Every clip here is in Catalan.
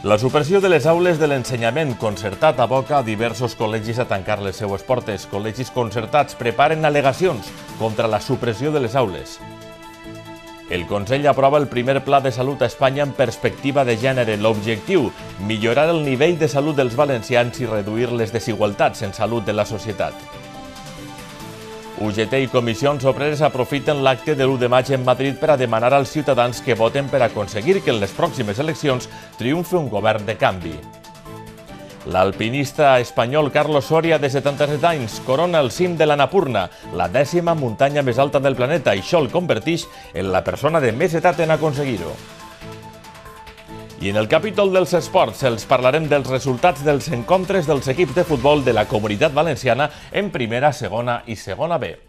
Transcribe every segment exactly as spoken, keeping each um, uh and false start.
La supressió de les aules de l'ensenyament concertat aboca diversos col·legis a tancar les seues portes. Col·legis concertats preparen al·legacions contra la supressió de les aules. El Consell aprova el primer Pla de Salut a Espanya en perspectiva de gènere. L'objectiu, millorar el nivell de salut dels valencians i reduir les desigualtats en salut de la societat. U G T i comissions obreres aprofiten l'acte de l'u de maig en Madrid per a demanar als ciutadans que voten per aconseguir que en les pròximes eleccions triomfi un govern de canvi. L'alpinista espanyol Carlos Soria, de setanta-set anys, corona el cim de l'Annapurna, la dècima muntanya més alta del planeta, i això el converteix en la persona de més edat en aconseguir-ho. I en el capítol dels esports els parlarem dels resultats dels encontres dels equips de futbol de la Comunitat Valenciana en primera, segona i segona B.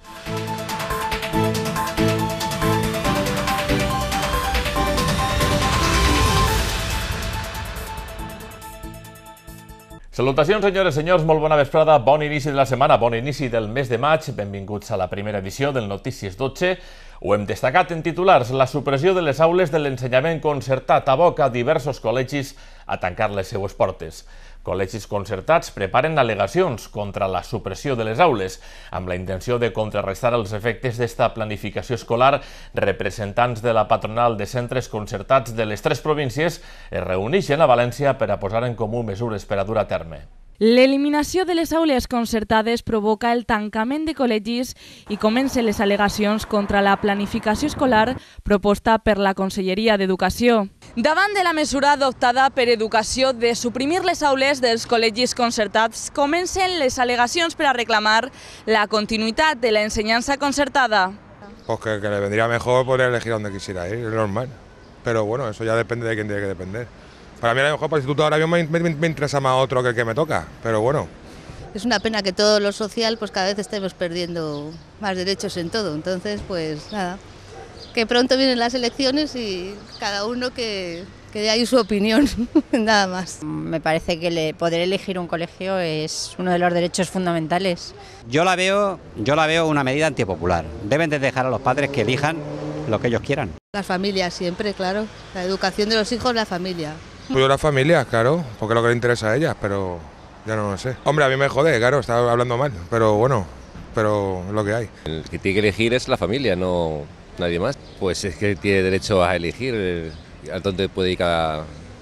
Salutacions, senyores i senyors, molt bona vesprada, bon inici de la setmana, bon inici del mes de maig, benvinguts a la primera edició del Notícies dotze. Ho hem destacat en titulars, la supressió de les aules de l'ensenyament concertat aboca diversos col·legis a tancar les seues portes. Col·legis concertats preparen al·legacions contra la supressió de les aules. Amb la intenció de contrarrestar els efectes d'esta planificació escolar, representants de la patronal de centres concertats de les tres províncies es reuneixen a València per a posar en comú mesures per a dur a terme. L'eliminació de les aules concertades provoca el tancament de col·legis i comencen les al·legacions contra la planificació escolar proposta per la Conselleria d'Educació. Davant de la mesura adoptada per Educació de suprimir les aules dels col·legis concertats, comencen les al·legacions per a reclamar la continuïtat de l'ensenyança concertada. Pues que, que le vendría mejor poder elegir donde quisiera ir, es normal. Pero bueno, eso ya depende de quién tiene que depender. Para mí a lo mejor para el instituto ahora mismo me, me, me interesa más otro que el que me toca, pero bueno. Es una pena que todo lo social pues cada vez estemos perdiendo más derechos en todo, entonces pues nada, que pronto vienen las elecciones y cada uno que, que dé ahí su opinión, nada más. Me parece que le, poder elegir un colegio es uno de los derechos fundamentales. Yo la veo, yo la veo una medida antipopular. Deben de dejar a los padres que elijan lo que ellos quieran. Las familias siempre, claro, la educación de los hijos, la familia. Pues las familias, claro, porque es lo que le interesa a ellas, pero ya no lo sé. Hombre, a mí me jode, claro, estaba hablando mal, pero bueno, pero es lo que hay. El que tiene que elegir es la familia, no nadie más. Pues es que tiene derecho a elegir eh, a dónde puede ir cada,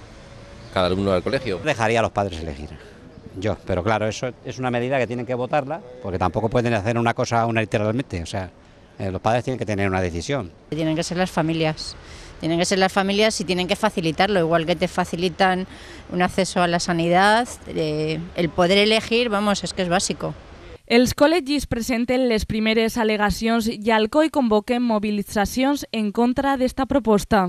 cada alumno al colegio. Dejaría a los padres elegir, yo, pero claro, eso es una medida que tienen que votarla, porque tampoco pueden hacer una cosa unilateralmente, o sea, eh, los padres tienen que tener una decisión. Tienen que ser las familias. Tienen que ser las familias y tienen que facilitarlo, igual que te facilitan un acceso a la sanidad, eh, el poder elegir, vamos, es que es bàsico. Els col·legis presenten les primeres al·legacions i al C O I convoquen mobilitzacions en contra d'esta proposta.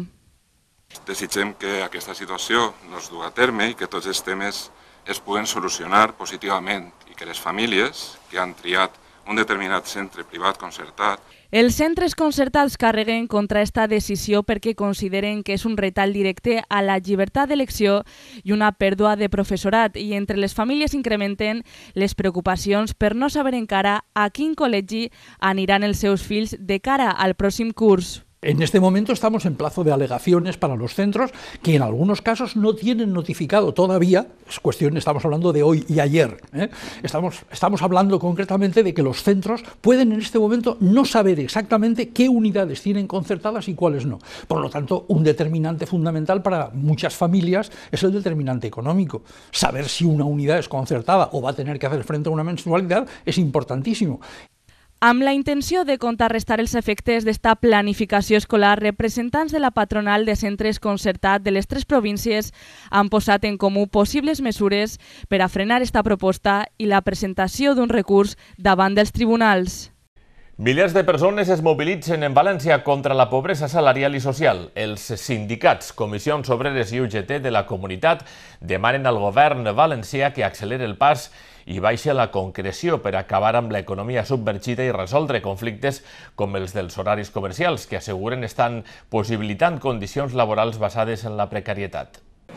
Desitgem que aquesta situació no es dugui a terme i que tots els temes es puguen solucionar positivament i que les famílies que han triat un determinat centre privat concertat. Els centres concertats carreguen contra esta decisió perquè consideren que és un retall directe a la llibertat d'elecció i una pèrdua de professorat, i entre les famílies incrementen les preocupacions per no saber encara a quin col·legi aniran els seus fills de cara al pròxim curs. En este momento estamos en plazo de alegaciones para los centros que en algunos casos no tienen notificado todavía, es cuestión, estamos hablando de hoy y ayer, ¿eh? estamos, estamos hablando concretamente de que los centros pueden en este momento no saber exactamente qué unidades tienen concertadas y cuáles no. Por lo tanto, un determinante fundamental para muchas familias es el determinante económico. Saber si una unidad es concertada o va a tener que hacer frente a una mensualidad es importantísimo. Amb la intenció de contrarrestar els efectes d'esta planificació escolar, representants de la patronal de centres concertats de les tres províncies han posat en comú possibles mesures per a frenar esta proposta i la presentació d'un recurs davant dels tribunals. Milers de persones es mobilitzen en València contra la pobresa salarial i social. Els sindicats, comissions obreres i U G T de la comunitat demanen al govern valencià que acceleri el pas i baixa la concreció per acabar amb l'economia submergida i resoldre conflictes com els dels horaris comercials, que asseguren estan possibilitant condicions laborals basades en la precarietat.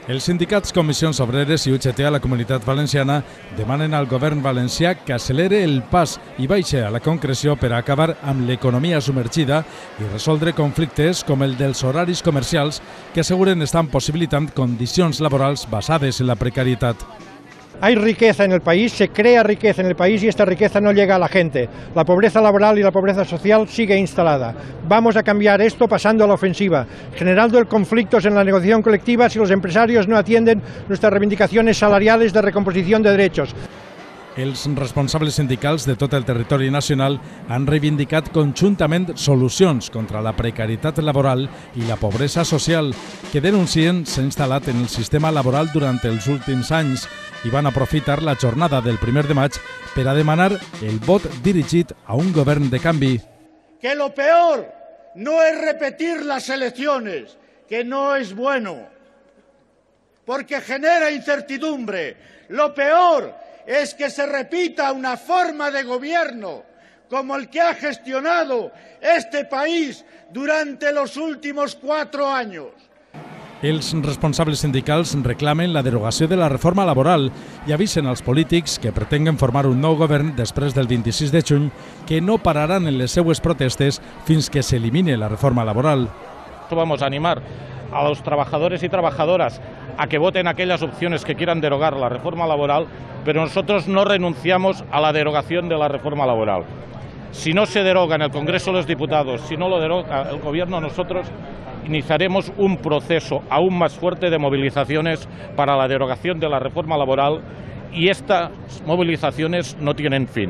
Els sindicats Comissions Obreres i U G T a la Comunitat Valenciana demanen al govern valencià que accelere el pas i baixe a la concreció per a acabar amb l'economia submergida i resoldre conflictes com el dels horaris comercials que asseguren estan possibilitant condicions laborals basades en la precarietat. Hay riqueza en el país, se crea riqueza en el país y esta riqueza no llega a la gente. La pobreza laboral y la pobreza social sigue instalada. Vamos a cambiar esto pasando a la ofensiva, generando conflictos en la negociación colectiva si los empresarios no atienden nuestras reivindicaciones salariales de recomposición de derechos. Els responsables sindicals de tot el territori nacional han reivindicat conjuntament solucions contra la precarietat laboral i la pobresa social que denuncien s'ha instal·lat en el sistema laboral durant els últims anys i van aprofitar la jornada del primer de maig per a demanar el vot dirigit a un govern de canvi. Que lo peor no es repetir las elecciones, que no es bueno, porque genera incertidumbre. Lo peor es que se repita una forma de gobierno como el que ha gestionado este país durante los últimos cuatro años. Els responsables sindicals reclamen la derogació de la reforma laboral i avisen als polítics que pretenguen formar un nou govern després del vint-i-sis de juny que no pararan en les seues protestes fins que s'elimine la reforma laboral. Vamos a animar a los trabajadores y trabajadoras a que voten aquellas opciones que quieran derogar la reforma laboral, pero nosotros no renunciamos a la derogación de la reforma laboral. Si no se deroga en el Congreso de los Diputados, si no lo deroga el Gobierno, nosotros iniciaremos un proceso aún más fuerte de movilizaciones para la derogación de la reforma laboral y estas movilizaciones no tienen fin.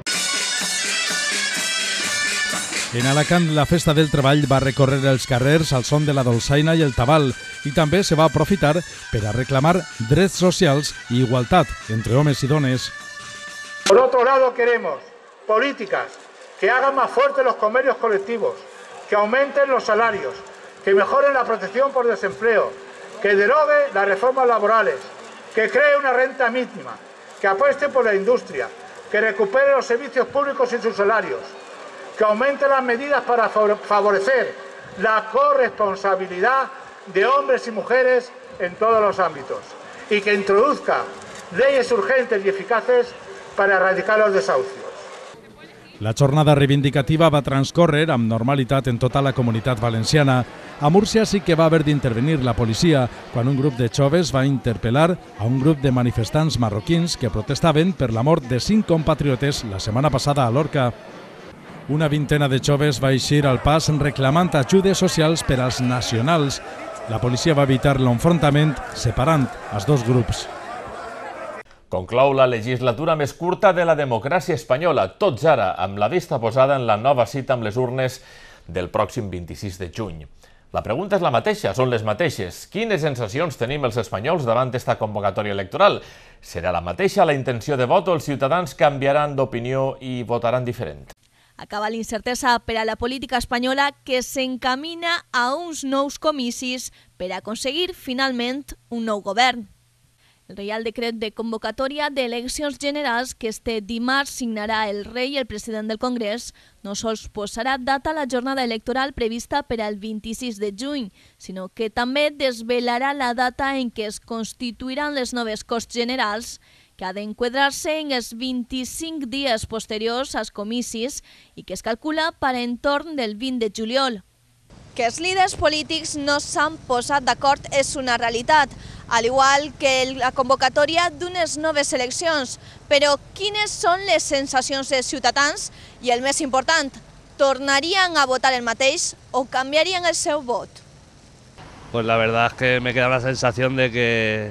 En Alacant, la Festa del Treball va recórrer els carrers al son de la dolçaina i el tabal i també se va aprofitar per a reclamar drets socials i igualtat entre homes i dones. Por otro lado, queremos políticas que hagan más fuertes los convenios colectivos, que aumenten los salarios, que mejoren la protección por desempleo, que derogue las reformas laborales, que cree una renta mínima, que apueste por la industria, que recupere los servicios públicos y sus salarios, que aumente las medidas para favorecer la corresponsabilidad de hombres y mujeres en todos los ámbitos y que introduzca leyes urgentes y eficaces para erradicar los desahucios. La jornada reivindicativa va transcórrer amb normalitat en tota la comunitat valenciana. A Múrcia sí que va haver d'intervenir la policia quan un grup de joves va interpel·lar a un grup de manifestants marroquins que protestaven per la mort de cinc compatriotes la setmana passada a Lorca. Una vintena de joves va eixir al pas reclamant ajudes socials per als nacionals. La policia va evitar l'enfrontament separant els dos grups. Conclou la legislatura més curta de la democràcia espanyola, tots ara amb la vista posada en la nova cita amb les urnes del pròxim vint-i-sis de juny. La pregunta és la mateixa, són les mateixes. Quines sensacions tenim els espanyols davant d'esta convocatòria electoral? Serà la mateixa la intenció de vot o els ciutadans canviaran d'opinió i votaran diferent? Acaba l'incertesa per a la política espanyola que s'encamina a uns nous comicis per aconseguir finalment un nou govern. El Reial Decret de convocatòria d'eleccions generals que este dimarts signarà el rei i el president del Congrés no sols posarà data a la jornada electoral prevista per al vint-i-sis de juny, sinó que també desvelarà la data en què es constituiran les noves Corts Generals, que ha d'enquadrar-se en els vint-i-cinc dies posteriors als comicis i que es calcula per entorn del vint de juliol. Que els líders polítics no s'han posat d'acord és una realitat, al igual que la convocatòria d'unes noves eleccions. Però quines són les sensacions dels ciutadans? I el més important, tornarien a votar el mateix o canviarien el seu vot? Pues la verdad es que me queda la sensación de que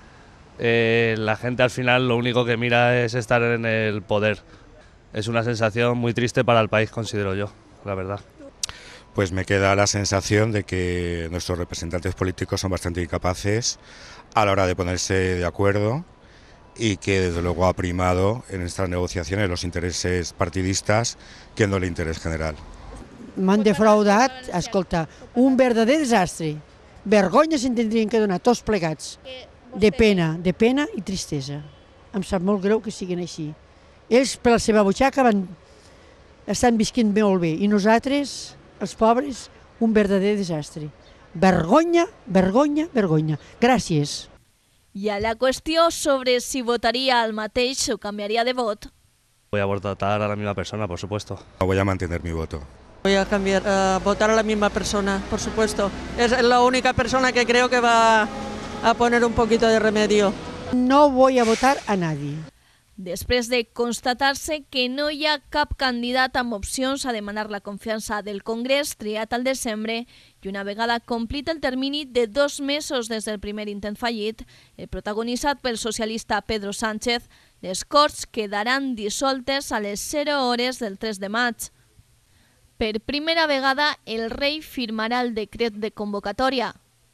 eh, la gente al final lo único que mira es estar en el poder. Es una sensación muy triste para el país, considero yo, la verdad. Pues me queda la sensación de que nuestros representantes políticos son bastante incapaces a la hora de ponerse de acuerdo y que desde luego ha primado en estas negociaciones los intereses partidistas que no el interés general. M'han defraudat, escolta, un verdader desastre. Vergonya se'n tindrien que donar tots plegats. De pena, de pena i tristesa. Em sap molt greu que siguin així. Ells, per la seva butxaca, van... estan visquint molt bé i nosaltres, els pobres, un verdader desastre. Vergonya, vergonya, vergonya. Gràcies. I a la qüestió sobre si votaria el mateix o canviaria de vot. Voy a votar a la misma persona, por supuesto. Voy a mantener mi voto. Voy a cambiar, uh, votar a la misma persona, por supuesto. Es la única persona que creo que va a poner un poquito de remedio. No voy a votar a nadie. Després de constatar-se que no hi ha cap candidat amb opcions a demanar la confiança del Congrés triat al desembre i una vegada complit el termini de dos mesos des del primer intent fallit, el protagonitzat pel socialista Pedro Sánchez, les Corts quedaran dissoltes a les zero hores del tres de maig. Per primera vegada, el rei firmarà el decret de convocatòria.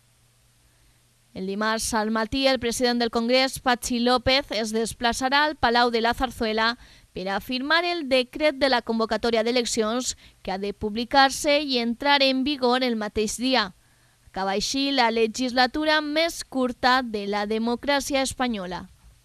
El dimarts al matí, el president del Congrés, Patxi López, es desplaçarà al Palau de la Zarzuela per a firmar el decret de la convocatòria d'eleccions que ha de publicar-se i entrar en vigor el mateix dia. Acaba així la legislatura més curta de la democràcia espanyola.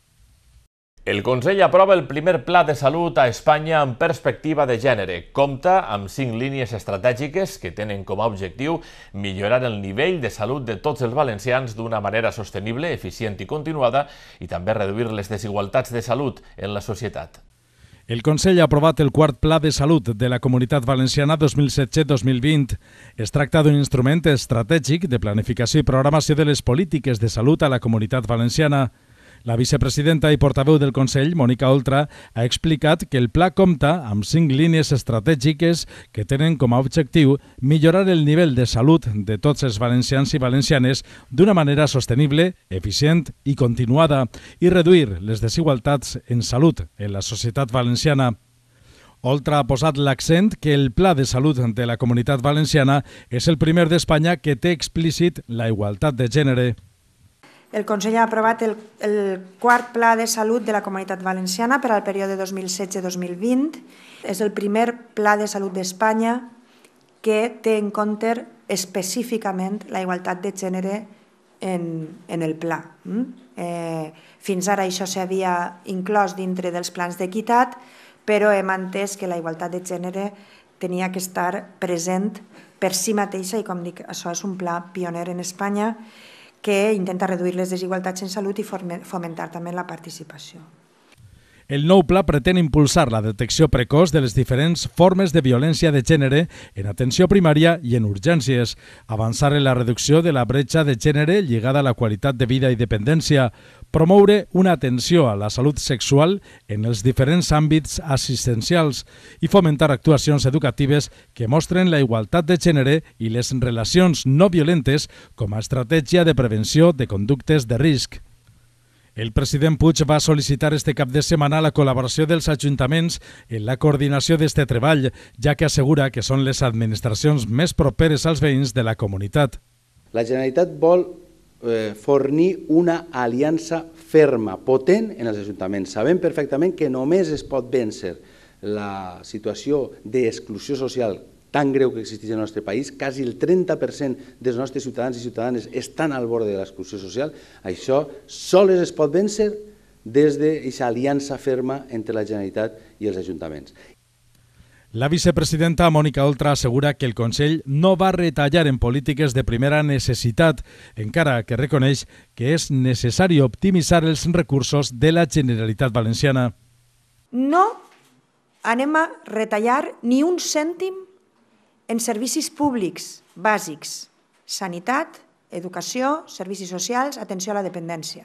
El Consell aprova el primer Pla de Salut a Espanya en perspectiva de gènere. Compta amb cinc línies estratègiques que tenen com a objectiu millorar el nivell de salut de tots els valencians d'una manera sostenible, eficient i continuada i també reduir les desigualtats de salut en la societat. El Consell ha aprovat el quart Pla de Salut de la Comunitat Valenciana dos mil setze dos mil vint. Es tracta d'un instrument estratègic de planificació i programació de les polítiques de salut a la Comunitat Valenciana. La vicepresidenta i portaveu del Consell, Mònica Oltra, ha explicat que el pla compta amb cinc línies estratègiques que tenen com a objectiu millorar el nivell de salut de tots els valencians i valencianes d'una manera sostenible, eficient i continuada i reduir les desigualtats en salut en la societat valenciana. Oltra ha posat l'accent que el Pla de Salut de la Comunitat Valenciana és el primer d'Espanya que té explícit la igualtat de gènere. El Consell ha aprovat el, el quart Pla de Salut de la Comunitat Valenciana per al període dos mil setze dos mil vint. És el primer Pla de Salut d'Espanya que té en compte específicament la igualtat de gènere en, en el pla. Eh, fins ara això s'havia inclòs dintre dels plans d'equitat, però hem entès que la igualtat de gènere tenia que estar present per si mateixa i, com dic, això és un pla pioner en Espanya que intenta reduir les desigualtats en salut i fomentar també la participació. El nou pla pretén impulsar la detecció precoç de les diferents formes de violència de gènere en atenció primària i en urgències, avançar en la reducció de la bretxa de gènere lligada a la qualitat de vida i dependència, promoure una atenció a la salut sexual en els diferents àmbits assistencials i fomentar actuacions educatives que mostren la igualtat de gènere i les relacions no violentes com a estratègia de prevenció de conductes de risc. El president Puig va sol·licitar este cap de setmana la col·laboració dels ajuntaments en la coordinació d'este treball, ja que assegura que són les administracions més properes als veïns de la comunitat. La Generalitat vol eh, fornir una aliança ferma, potent en els ajuntaments. Sabem perfectament que només es pot vèncer la situació d'exclusió social tan greu que existeix en el nostre país, quasi el trenta per cent dels nostres ciutadans i ciutadanes estan al bord de l'exclusió social. Això sols es pot vèncer des d'aquesta aliança ferma entre la Generalitat i els ajuntaments. La vicepresidenta Mònica Oltra assegura que el Consell no va retallar en polítiques de primera necessitat, encara que reconeix que és necessari optimitzar els recursos de la Generalitat Valenciana. No anem a retallar ni un cèntim en servicis públics bàsics, sanitat, educació, servicis socials, atenció a la dependència.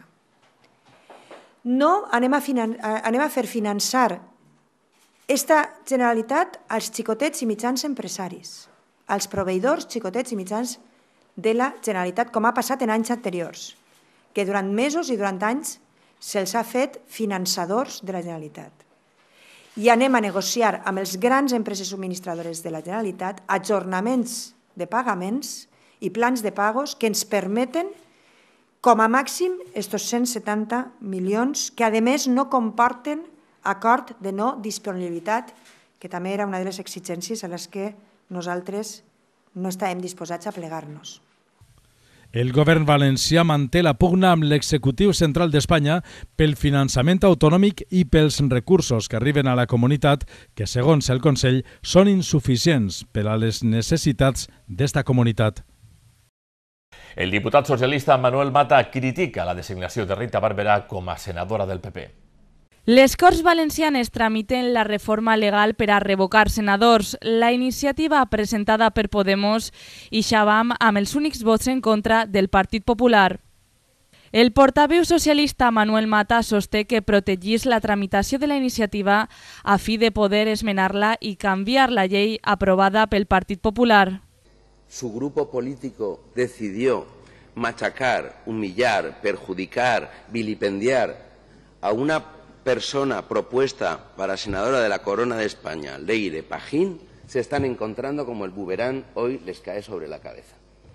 No anem a, anem a fer finançar esta Generalitat als xicotets i mitjans empresaris, als proveïdors xicotets i mitjans de la Generalitat, com ha passat en anys anteriors, que durant mesos i durant anys se'ls ha fet finançadors de la Generalitat. I anem a negociar amb els grans empreses subministradores de la Generalitat ajornaments de pagaments i plans de pagos que ens permeten, com a màxim, estos cent setanta milions, que a més no comporten acord de no disponibilitat, que també era una de les exigències a les que nosaltres no estàvem disposats a plegar-nos. El govern valencià manté la pugna amb l'executiu central d'Espanya pel finançament autonòmic i pels recursos que arriben a la comunitat que, segons el Consell, són insuficients per a les necessitats d'esta comunitat. El diputat socialista Manuel Mata critica la designació de Rita Barberà com a senadora del P P. Les Corts Valencianes tramiten la reforma legal per a revocar senadors. La iniciativa presentada per Podemos i Xabam amb els únics vots en contra del Partit Popular. El portaveu socialista Manuel Mata sosté que protegís la tramitació de la iniciativa a fi de poder esmenar-la i canviar la llei aprovada pel Partit Popular. Su grupo político decidió machacar, humillar, perjudicar, vilipendiar a una persona propuesta para senadora de la Corona de España, Leire Pajín, se están encontrando como el buberán hoy les cae sobre la cabeza.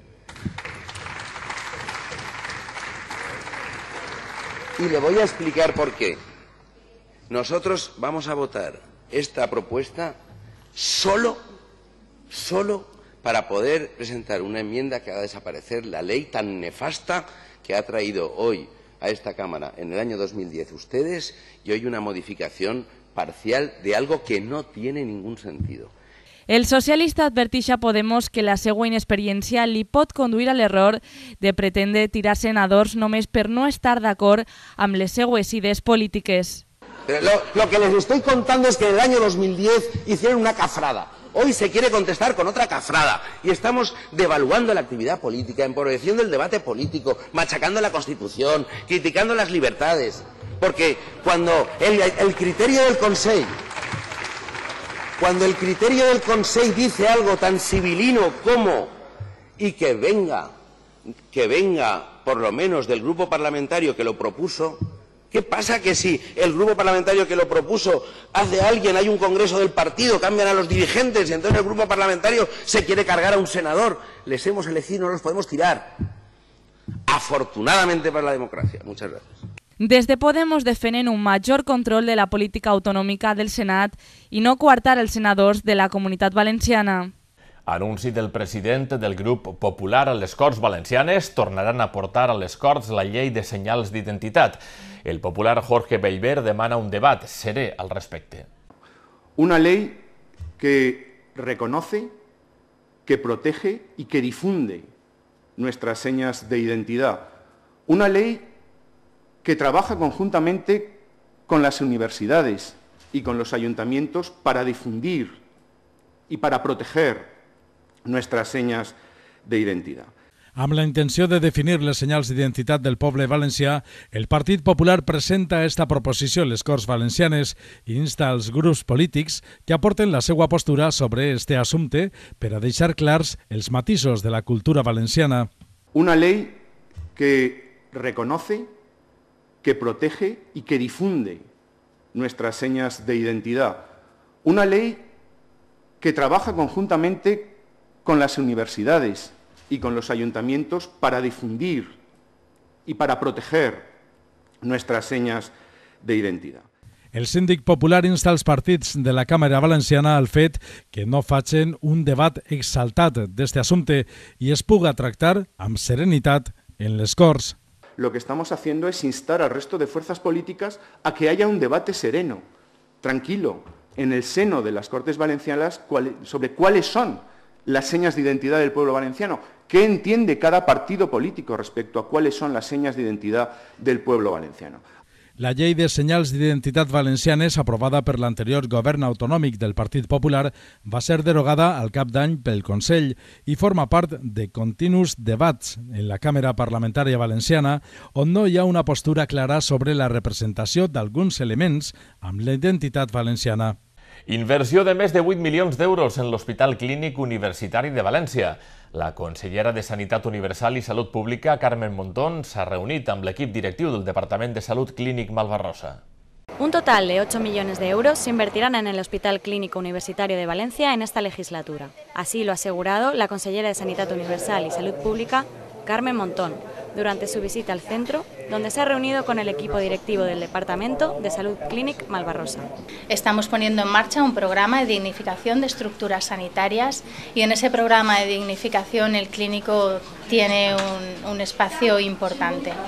Y le voy a explicar por qué. Nosotros vamos a votar esta propuesta solo, solo para poder presentar una enmienda que haga desaparecer la ley tan nefasta que ha traído hoy a esta Cámara en el año dos mil diez ustedes y hoy una modificación parcial de algo que no tiene ningún sentido. El socialista adverteix a Podemos que la seva inexperiència li pot conduir a l'error de pretendre tirar senadors només per no estar d'acord amb les seues idees polítiques. Pero lo, lo que les estoy contando es que en el año dos mil diez hicieron una cafrada. Hoy se quiere contestar con otra cafrada y estamos devaluando la actividad política, empobreciendo el debate político, machacando la Constitución, criticando las libertades. Porque cuando el, el criterio del Consell, cuando el criterio del Consell dice algo tan civilino como y que venga, que venga por lo menos del grupo parlamentario que lo propuso, ¿qué pasa que si el grupo parlamentario que lo propuso hace alguien, hay un congreso del partido, cambian a los dirigentes y entonces el grupo parlamentario se quiere cargar a un senador? Les hemos elegido, no los podemos tirar. Afortunadamente para la democracia. Muchas gracias. Des de Podemos defenen un major control de la política autonòmica del Senat i no coartar els senadors de la Comunitat Valenciana. Anunci del president del grup popular a les Corts Valencianes tornaran a portar a les Corts la llei de senyals d'identitat. El popular Jorge Bellver demana un debat serè al respecte. Una ley que reconoce, que protege y que difunde nuestras señas de identidad. Una ley que trabaja conjuntamente con las universidades y con los ayuntamientos para difundir y para proteger nuestras señas de identidad. Amb la intenció de definir les senyals d'identitat del poble valencià, el Partit Popular presenta esta proposició a les Corts Valencianes i insta als grups polítics que aporten la seva postura sobre este assumpte per a deixar clars els matisos de la cultura valenciana. Una ley que reconoce, que protege y que difunde nuestras señas de identidad. Una ley que trabaja conjuntamente con las universidades y con los ayuntamientos para difundir y para proteger nuestras señas de identidad. El síndic popular insta als partits de la Càmera Valenciana al fet que no facin un debat exaltat d'este assumpte i es puga tractar amb serenitat en les Corts. Lo que estamos haciendo es instar al resto de fuerzas políticas a que haya un debate sereno, tranquilo, en el seno de las Cortes Valencianas sobre cuáles son las señas de identidad del pueblo valenciano, qué entiende cada partido político respecto a cuáles son las señas de identidad del pueblo valenciano. La llei de senyals d'identitat valencianes, aprovada per l'anterior govern autonòmic del Partit Popular, va ser derogada al cap d'any pel Consell i forma part de continus debats en la Càmera Parlamentària Valenciana on no hi ha una postura clara sobre la representació d'alguns elements amb la identitat valenciana. Inversió de més de vuit milions d'euros en l'Hospital Clínic Universitari de València. La consellera de Sanitat Universal i Salut Pública, Carmen Montón, s'ha reunit amb l'equip directiu del Departament de Salut Clínic Malvarrosa. Un total de ocho millones de euros se invertirán en el Hospital Clínico Universitario de Valencia en esta legislatura. Así lo ha asegurado la consellera de Sanitat Universal y Salud Pública, Carmen Montón, durante su visita al centro, donde se ha reunido con el equipo directivo del Departamento de Salud Clínic Malvarrosa. Estamos poniendo en marcha un programa de dignificación de estructuras sanitarias y en ese programa de dignificación el clínico tiene un, un espacio importante.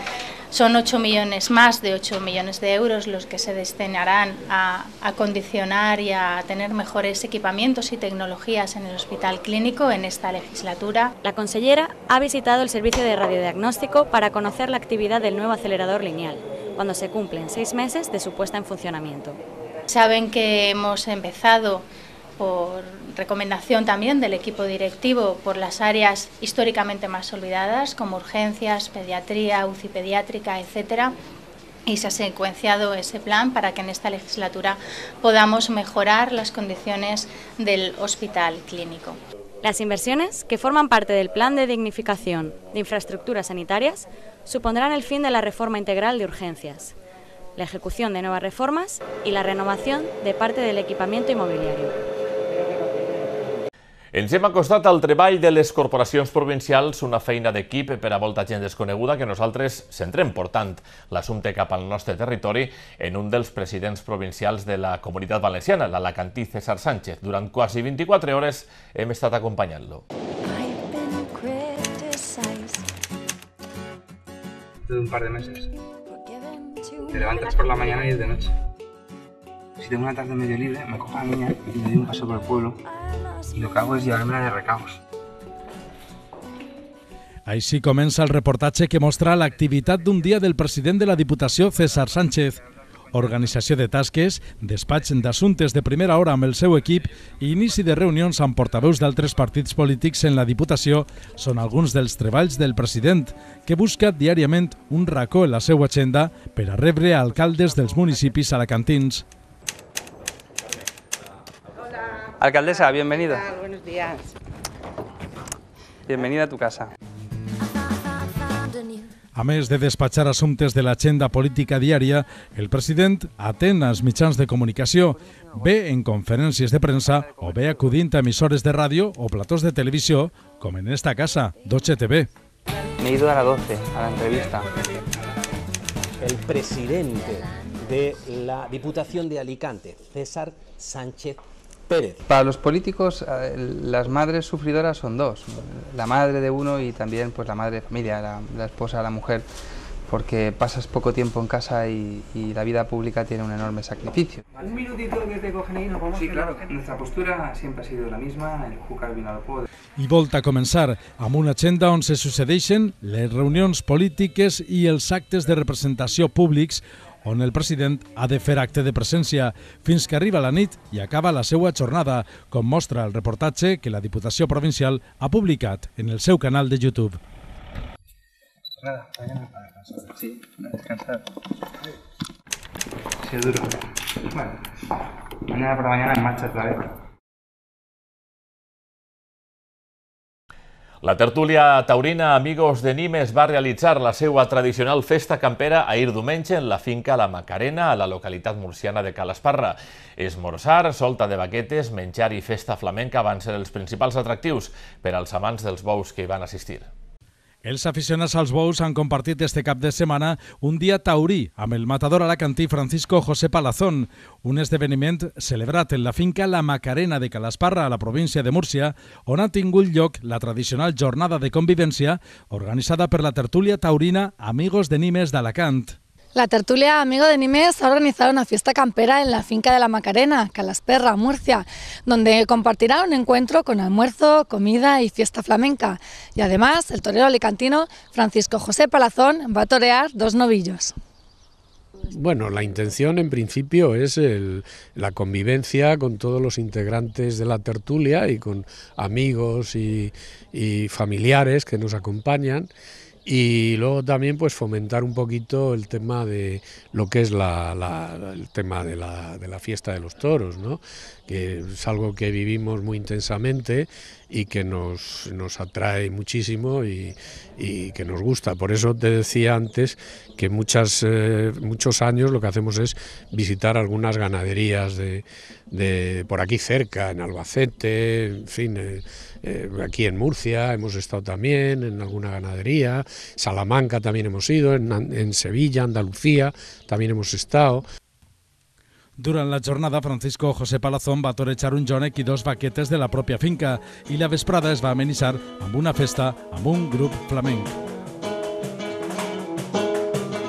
Son ocho millones, más de ocho millones de euros los que se destinarán a acondicionar y a tener mejores equipamientos y tecnologías en el hospital clínico en esta legislatura. La consellera ha visitado el servicio de radiodiagnóstico para conocer la actividad del nuevo acelerador lineal, cuando se cumplen seis meses de su puesta en funcionamiento. Saben que hemos empezado por recomendación también del equipo directivo por las áreas históricamente más olvidadas, como urgencias, pediatría, U C I pediátrica, etcétera, y se ha secuenciado ese plan para que en esta legislatura podamos mejorar las condiciones del hospital clínico. Las inversiones, que forman parte del plan de dignificación de infraestructuras sanitarias, supondrán el fin de la reforma integral de urgencias, la ejecución de nuevas reformas y la renovación de parte del equipamiento inmobiliario. Ens hem acostat al treball de les corporacions provincials, una feina d'equip per a molta gent desconeguda que nosaltres centrem portant l'assumpte cap al nostre territori en un dels presidents provincials de la Comunitat Valenciana, l'alacantí César Sánchez. Durant quasi vint-i-quatre hores hem estat acompanyant-lo. De un par de meses. Te levantas por la mañana y es de noche. Si tengo una tarde medio libre, me cojo a la niña y le doy un paseo por el pueblo. Y lo que hago es llevármela de recaos. Així comença el reportatge que mostra l'activitat d'un dia del president de la Diputació, César Sánchez. Organització de tasques, despatx d'assumptes de primera hora amb el seu equip i inici de reunions amb portaveus d'altres partits polítics en la Diputació són alguns dels treballs del president, que busca diàriament un racó en la seva agenda per a rebre alcaldes dels municipis alacantins. Alcaldesa, bienvenida. Hola, buenos días. Bienvenida a tu casa. A més de despatxar assumptes de l'agenda política diària, el president atén als mitjans de comunicació, ve en conferències de premsa o ve acudint a emissores de ràdio o platós de televisió, com en esta casa, Doche T V. Me he ido a la doce, a la entrevista. El presidente de la Diputación de Alicante, César Sánchez Pérez. Para los políticos, las madres sufridoras son dos, la madre de uno y también pues la madre de familia, la, la esposa, la mujer, porque pasas poco tiempo en casa y, y la vida pública tiene un enorme sacrificio. Un minutito que te cogen ahí, nos vamos. Sí, claro, nuestra postura siempre ha sido la misma, el Júcar vino al poder. I volta a començar amb una agenda on se succeeixen les reunions polítiques i els actes de representació públics on el president ha de fer acte de presència fins que arriba la nit i acaba la seva jornada, com mostra el reportatge que la Diputació Provincial ha publicat en el seu canal de YouTube. Nada, mañana para descansar. Sí, a descansar. Sí, es duro. Bueno, mañana por la mañana en marcha otra vez. La tertúlia taurina Amigos de Nimes va realitzar la seva tradicional festa campera ahir diumenge en la finca La Macarena, a la localitat murciana de Calasparra. Esmorzar, solta de baquetes, menjar i festa flamenca van ser els principals atractius per als amants dels bous que hi van assistir. Els aficionats als bous han compartit este cap de setmana un dia taurí amb el matador alacantí Francisco José Palazón, un esdeveniment celebrat en la finca La Macarena de Calasparra, a la província de Múrcia, on ha tingut lloc la tradicional jornada de convivència organitzada per la tertúlia taurina Amigos de Nimes d'Alacant. La tertulia Amigo de Nimes ha organizado una fiesta campera en la finca de La Macarena, Calasparra, Murcia, donde compartirá un encuentro con almuerzo, comida y fiesta flamenca. Y además, el torero alicantino Francisco José Palazón va a torear dos novillos. Bueno, la intención en principio es el, la convivencia con todos los integrantes de la tertulia y con amigos y, y familiares que nos acompañan. Y luego también pues fomentar un poquito el tema de lo que es la, la, el tema de la, de la fiesta de los toros, ¿no? Que es algo que vivimos muy intensamente y que nos, nos atrae muchísimo y, y que nos gusta. Por eso te decía antes que muchas, eh, muchos años lo que hacemos es visitar algunas ganaderías de, de por aquí cerca, en Albacete, en fin, eh, eh, aquí en Murcia hemos estado también, en alguna ganadería, Salamanca también hemos ido, en, en Sevilla, Andalucía también hemos estado. Durant la jornada, Francisco José Palazón va torejar un jònec i dos baquetes de la pròpia finca i la vesprada es va amenitzar amb una festa amb un grup flamenc.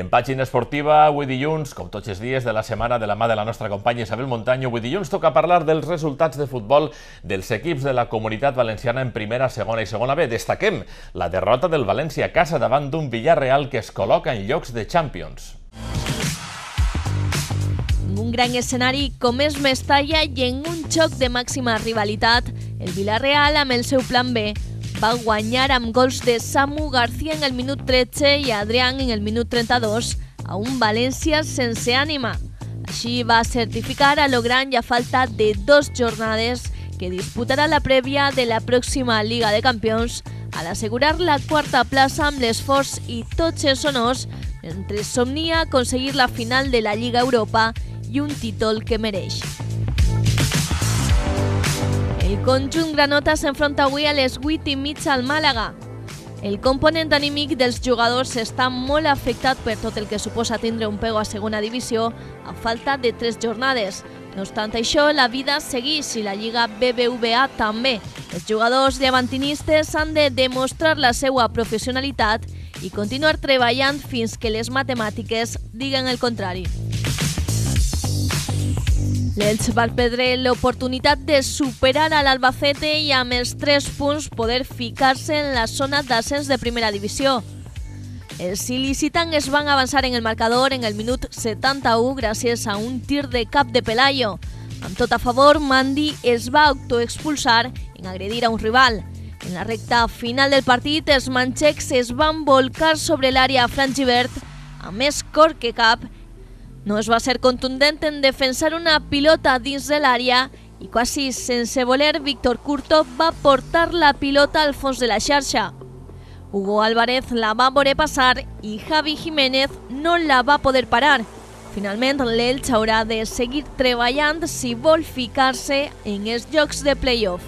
en pàgina esportiva, avui dilluns, com tots els dies de la setmana, de la mà de la nostra companya Isabel Montaño, avui dilluns toca parlar dels resultats de futbol dels equips de la Comunitat Valenciana en primera, segona i segona B. Destaquem la derrota del València a casa davant d'un Villarreal que es col·loca en llocs de Champions. Un gran escenari com és Mestalla i en un xoc de màxima rivalitat, el Villarreal, amb el seu plan B, va guanyar amb gols de Samu García en el minut tretze i Adrián en el minut trenta-dos a un València sense ànima. Així va certificar a lo gran i a falta de dos jornades que disputarà la prèvia de la pròxima Liga de Campions al assegurar la quarta plaça amb l'esforç i tots els honors mentre somnia aconseguir la final de la Lliga Europa i un títol que mereix. El conjunt granota s'enfronta avui a les vuit i mitja al Màlaga. El component anímic dels jugadors està molt afectat per tot el que suposa tindre un peu a segona divisió a falta de tres jornades. No obstant això, la vida segueix i la Lliga B B V A també. Els jugadors llevantinistes han de demostrar la seva professionalitat i continuar treballant fins que les matemàtiques diguen el contrari. L'Elx va perdre l'oportunitat de superar a l'Albacete i amb els tres punts poder ficar-se en la zona d'ascens de primera divisió. Els il·licitans es van avançar en el marcador en el minut setanta-u gràcies a un tir de cap de Pelayo. Amb tot a favor, Mandi es va autoexpulsar en agredir a un rival. En la recta final del partit, els manxecs es van volcar sobre l'àrea frangivert amb més cor que cap. No es va ser contundent en defensar una pilota dins de l'àrea i quasi sense voler Víctor Curto va portar la pilota al fons de la xarxa. Hugo Álvarez la va veure passar i Javi Jiménez no la va poder parar. Finalment, l'Elx haurà de seguir treballant si vol ficar-se en els jocs de play-off.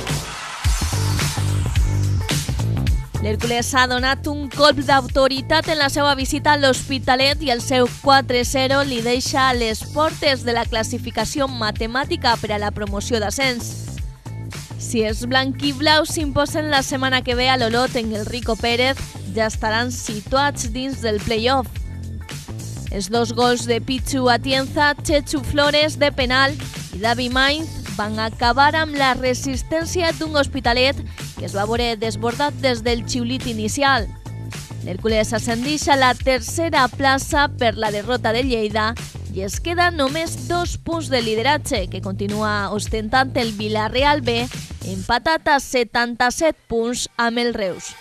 L'Hèrcules ha donat un colp d'autoritat en la seva visita a l'Hospitalet i el seu quatre zero li deixa a les portes de la classificació matemàtica per a la promoció d'ascens. Si els blanquiblaus s'imposen la setmana que ve a l'Olot en el Rico Pérez, ja estaran situats dins del play-off. Els dos gols de Pichu Atienza, Chechu Flores de penal i Davi Mainz van acabar amb la resistència d'un Hospitalet que es va veure desbordat des del xiulit inicial. L'Hèrcules ascendeix a la tercera plaça per la derrota de Lleida i es queda només dos punts de lideratge que continua ostentant el Villarreal B, empatat a setanta-set punts amb el Reus.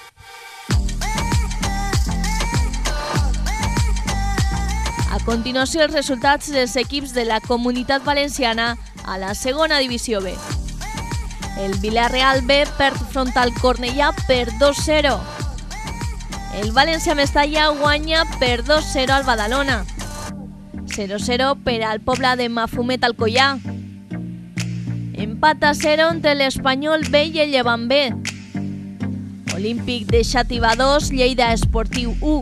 A continuació, els resultats dels equips de la Comunitat Valenciana a la segona divisió B. El Villarreal B perd front al Cornellà per dos zero. El València Mestalla guanya per dos zero al Badalona. zero zero per al poble de Mafumet Alcoià. Empat a zero entre l'Espanyol B i el Llevant B. Olímpic de Xàtiva dos, Lleida Esportiu u.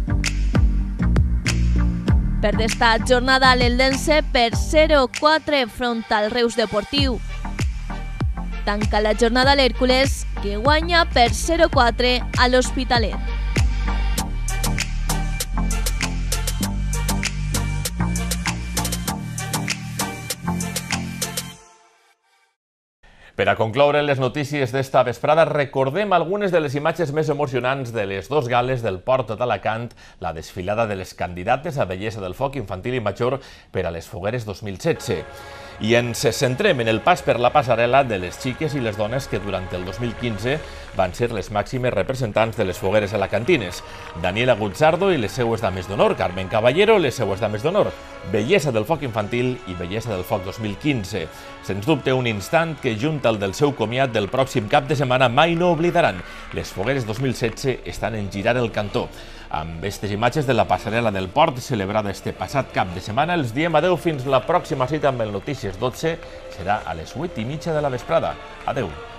Perd esta jornada l'Eldense per zero quatre front al Reus Deportiu. Tanca la jornada l'Hèrcules, que guanya per zero quatre a l'Hospitalet. Per a concloure les notícies d'esta vesprada, recordem algunes de les imatges més emocionants de les dos gales del Port d'Alacant, la desfilada de les candidates a Bellesa del Foc Infantil i Major per a les Fogueres dos mil setze. I ens centrem en el pas per la passarel·la de les xiques i les dones que durant el dos mil quinze van ser les màximes representants de les fogueres alacantines. Daniela Gutzardo i les seues dames d'honor, Carmen Caballero, les seues dames d'honor, Bellesa del Foc Infantil i Bellesa del Foc dos mil quinze. Sens dubte un instant que, junt al del seu comiat del pròxim cap de setmana, mai no oblidaran. Les Fogueres dos mil setze estan en girar el cantó. Amb aquestes imatges de la passarel·la del Port celebrada este passat cap de setmana, els diem adeu fins la pròxima cita amb el Notícies dotze. Serà a les vuit i mitja de la vesprada. Adeu.